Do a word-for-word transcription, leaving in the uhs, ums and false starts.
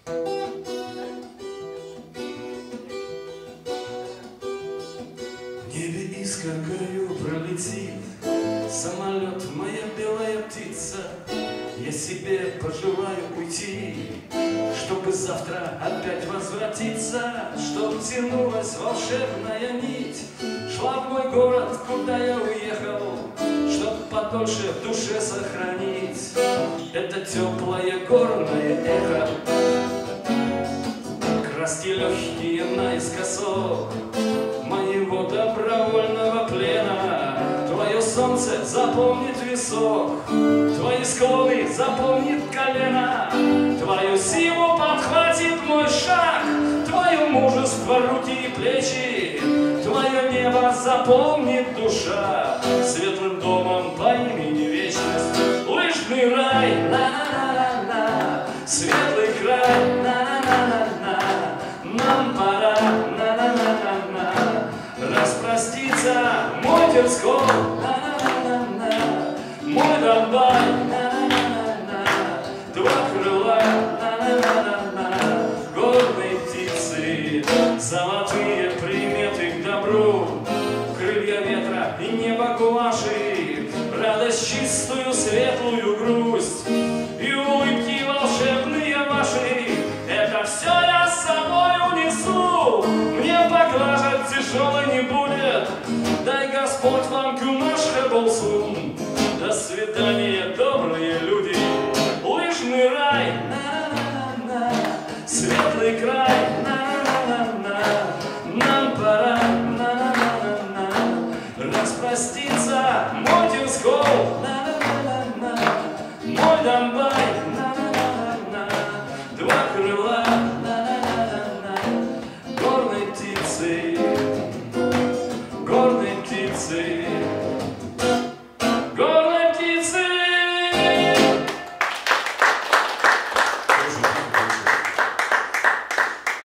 В небе искоркою пролетит самолет, моя белая птица. Я себе пожелаю уйти, чтобы завтра опять возвратиться, чтоб тянулась волшебная нить, шла в мой город, куда я уехал, чтоб подольше в душе сохранить это теплое горное эхо, краски легкие наискосок моего добровольного плена. Твое солнце запомнит висок, твои склоны запомнит колено, твою силу подхватит мой шаг, твое мужество руки и плечи, твое небо запомнит душа светлым домом по имени Вечность. Лыжный рай, на-на-на-на, светлый край, на-на-на-на, нам пора, на-на-на-на, распроститься мой Терсков, на-на-на-на, мой Донбай, на-на-на-на, два крыла, на-на-на-на, горные птицы, золотые приметы к добру, крылья ветра и небо гуаши, радость чистую, светлую грусть и улыбки волшебные ваши. Это все я с собой унесу, мне поглаживать тяжело не будет. Дай Господь вам кюнашка болсун. До свидания, добрые люди. Лыжный рай, на-на-на-на, светлый край, на-на-на-на, нам пора, на-на-на-на, распроститься мой Терсков, на-на-на-на, мой Донбай, на-на-на-на, два крыла.